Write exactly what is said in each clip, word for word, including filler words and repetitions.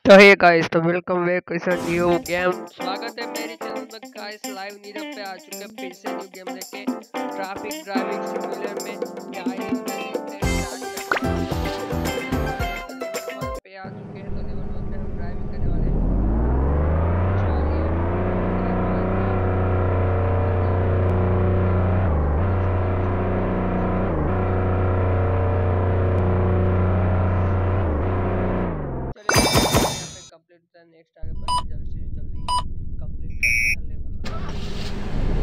तो hey guys, तो welcome back इस न्यू गेम। स्वागत है मेरे चैनल में गाइस। लाइव नीरव पे आ चुके हैं फिर से न्यू गेम लेके ट्रैफिक ड्राइविंग सिमुलेटर में। गाइस पे आ चुके हैं, तो लेवल वन पे हम ड्राइविंग करने वाले हैं। कंप्लीट नेक्स्ट आगे बढ़ते जल्दी से जल्दी कंप्लीट करते हैं लेवल।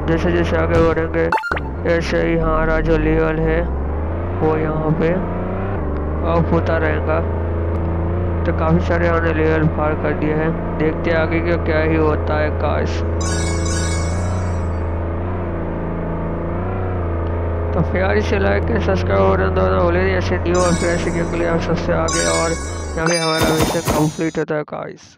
जैसे जैसे आगे बढ़ेंगे ऐसे ही हमारा जो लेवल है वो यहाँ पे अप होता रहेगा। तो काफ़ी सारे हमने लेवल पार कर दिए हैं, देखते हैं आगे का क्या ही होता है गाइस। तो प्यारी से लाइक के सब्सक्राइब बटन दबाना भूलें नहीं, ऐसे न्यू और फ्रेश गेम के लिए आप सबसे आगे। और यहाँ पे हमारा मिशन कंप्लीट होता है गाइस।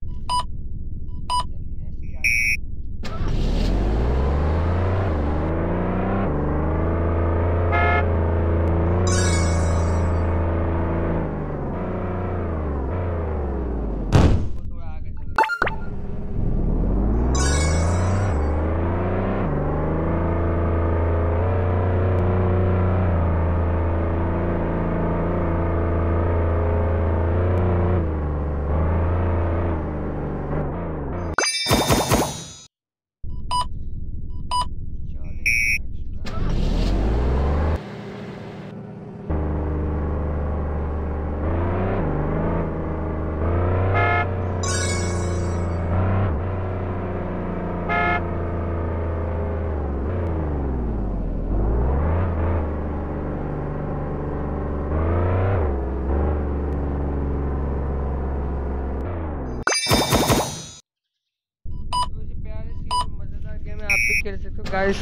आप भी खेल सकते हो guys.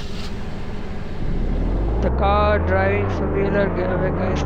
The car driving simulator game है गाइस।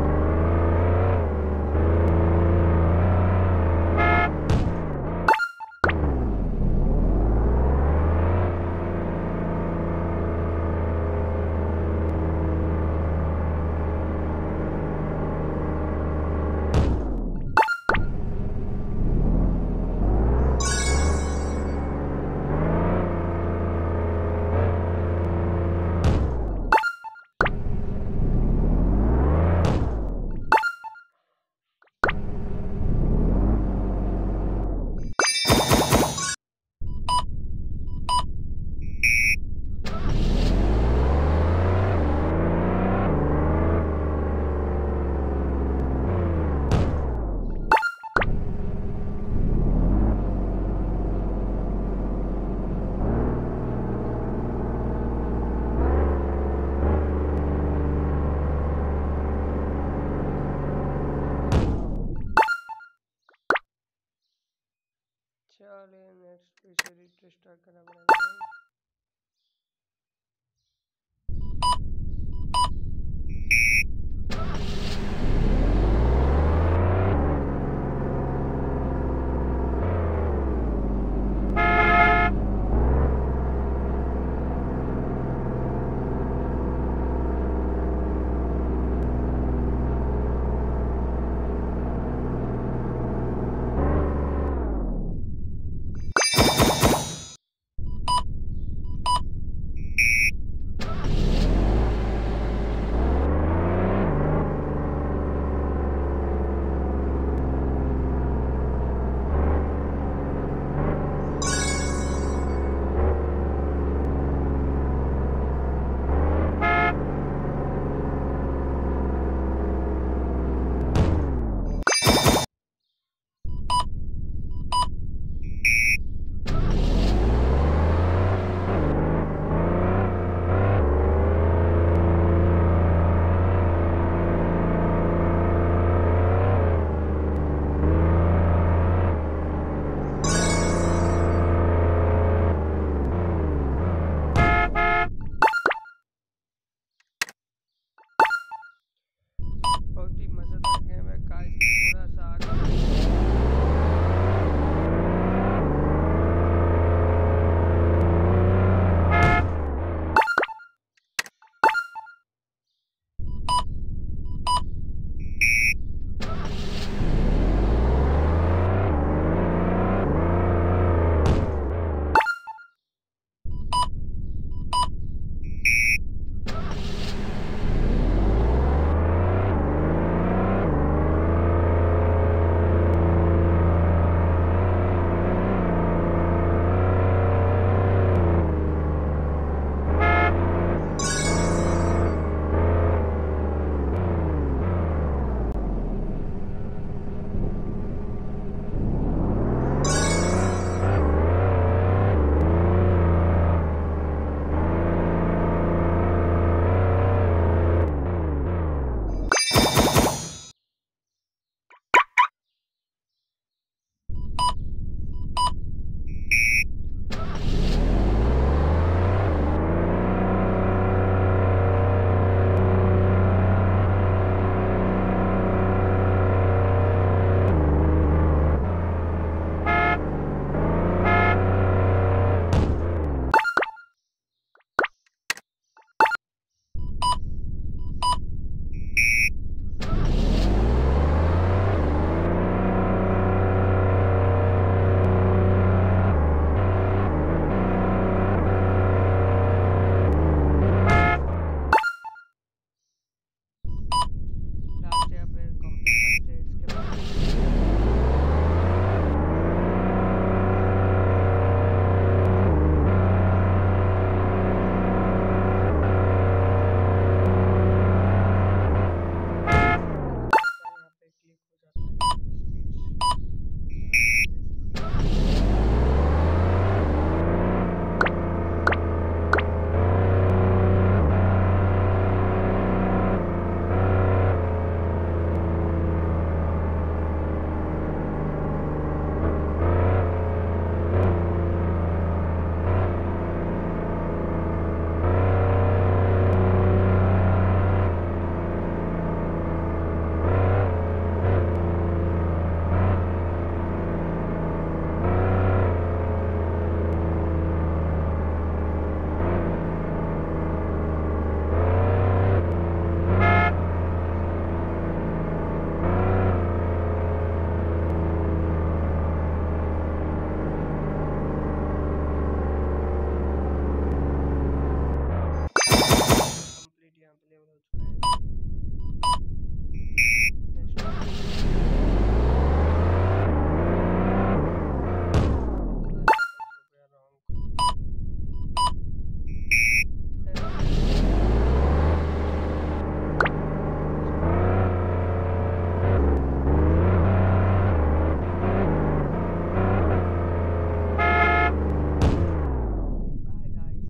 चलिए नेक्स्ट पे से स्टार्ट करना पड़ेगा।